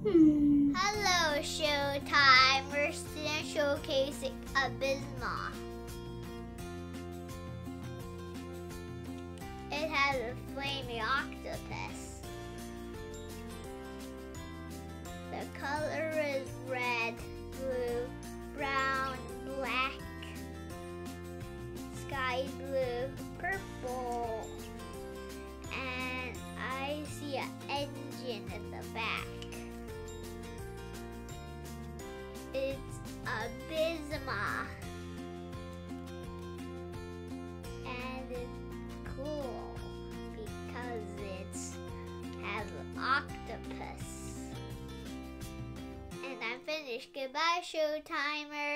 Hello, Showtime. We're still showcasing Abysma. It has a flaming octopus. The color is red, blue, brown, black, sky blue, purple, and I see an engine in the back. It's Abysma, and it's cool because it has an octopus. And I'm finished. Goodbye, Showtimer.